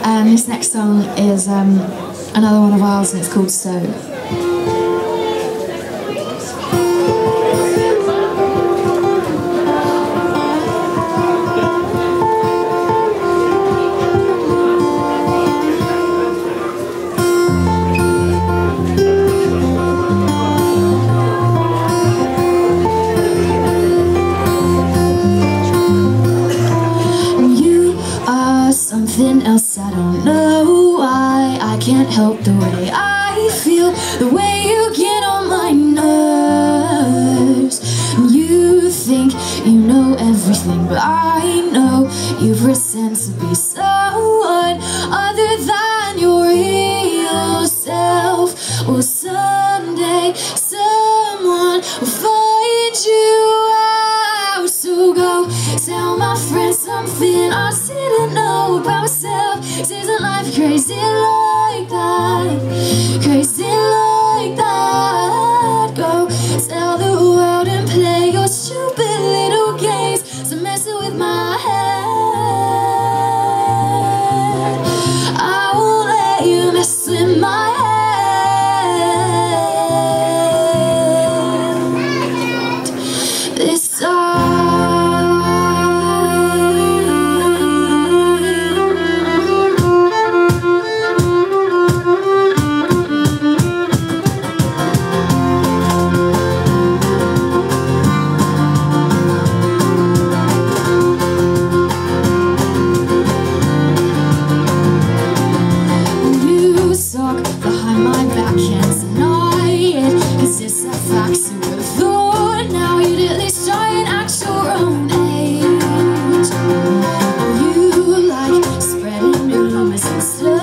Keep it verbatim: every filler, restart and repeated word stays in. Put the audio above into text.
And this next song is um, another one of ours, and it's called So. Something else, I don't know why I can't help the way I feel, the way you get on my nerves. You think you know everything, but I know you pretend to be someone other than your real self. Well, someday someone will find you out, so go tell my friends something I didn't know about myself. Isn't life crazy like that? Crazy like that? Go tell the world and play your stupid little games. So messing with my head, I won't let you mess with my head this time. Behind my back, can't deny it, 'cause it's a fact you would've thought. Now you'd at least try and act your own age. You like spreading rumors and stuff.